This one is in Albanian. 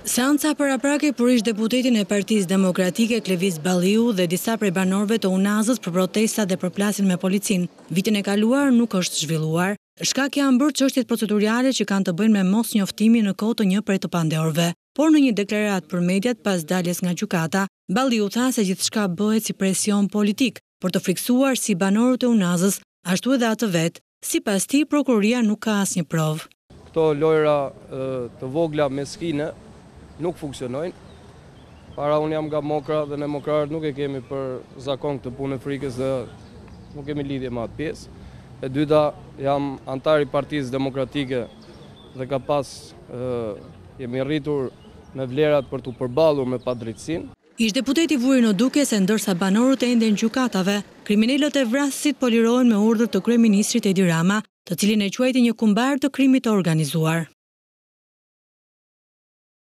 Seanca paraprake për ish deputetin e Partisë Demokratike Klevis Balliu dhe disa prej banorëve të Unazës për protestat dhe përplasjen me policin. Vitin e kaluar nuk është zhvilluar. Shkak janë bërë çështjet procedurale që kanë të bëjnë me mosnjoftimin në kohë të një prej të pandeorëve. Por në një deklaratë për mediat pas daljes nga gjykata, Balliu tha se gjithçka bëhet si presion politik për të friksuar si banorët e Unazës, ashtu edhe atë vet. Sipas tij, prokuroria nuk ka asnjë provë. Këto lojra të vogla meskine nuk funksionojnë. Para unë jam nga Mokra dhe ne mokrarët nuk e kemi për zakon këtë punë e frikës dhe nuk kemi lidhje me atë pjesë. E dyta, jam antar i Partisë Demokratike dhe ka pas jemi rritur me vlerat për të përballur me padrejtësinë. Ish deputeti vuri në duke se ndërsa banorët e enden gjykatave, kriminalët e vrasësit po lirohen me urdhër të kryeministrit Edi Rama, të cilin e quajti një kumbar të krimit të organizuar.